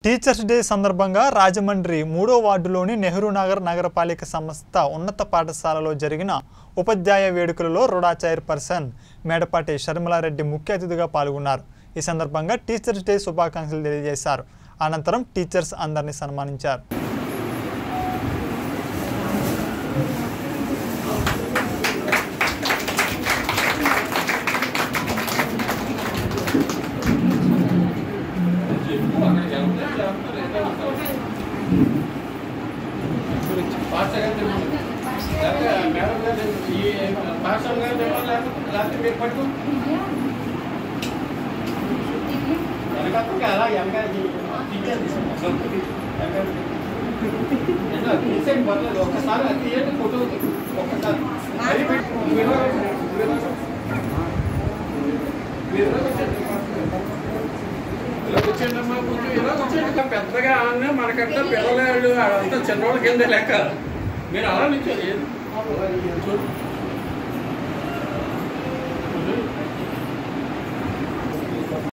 Teachers day సందర్భంగా రాజమండ్రి 3వ వార్డులోని నెహ్రూ నగర్ నగరపాలిక సంస్థ ఉన్నత పాఠశాలలో జరిగిన ఉపాధ్యాయ వేడుకలలో రుడా చైర్పర్సన్ మేడపాటి షర్మిలారెడ్డి ముఖ్య అతిథిగా పాల్గొన్నారు. ఈ సందర్భంగా టీచర్స్ డే శుభాకాంక్షలు తెలియజేశారు. అనంతరం టీచర్స్ అందరిని సన్మానించారు. పెద్దగా మనకంటే పిల్లలు అదంతా చిన్నోళ్ళ కింద లెక్క. మీరు అలా నుంచి